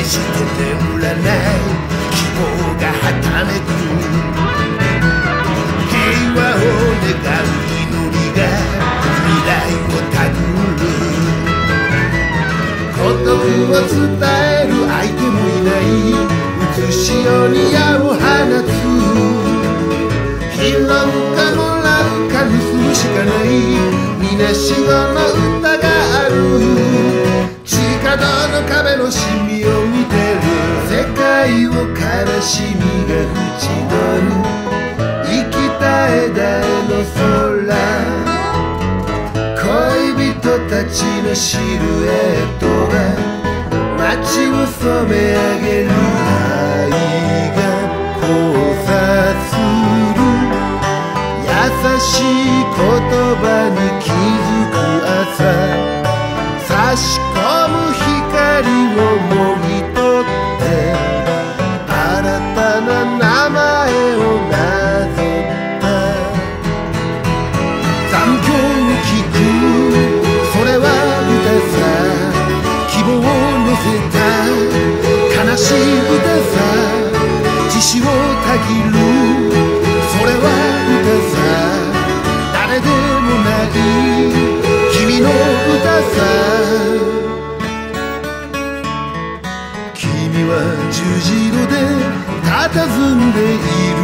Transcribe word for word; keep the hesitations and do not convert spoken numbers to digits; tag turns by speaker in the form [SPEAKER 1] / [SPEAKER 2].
[SPEAKER 1] して眠らない希望がはためく平和を願う祈りが未来をたぐる孤独を伝える相手もいない渦潮に矢を放つ拾うかもらうか盗むしかないみなしごの歌がある地下道の壁のシミを見てる世界を悲しみが縁取る生き絶えだへの空恋人たちのシルエットが街を染め上げる愛が交差する優しい言葉に気づく朝差し込む光をもぎ取って新たな名前をなぞった残響を聞くそれは歌さ希望を乗せた悲しい歌さ自死をたぎるそれは歌さ誰でもない君の歌さ君は十字路で佇んでいる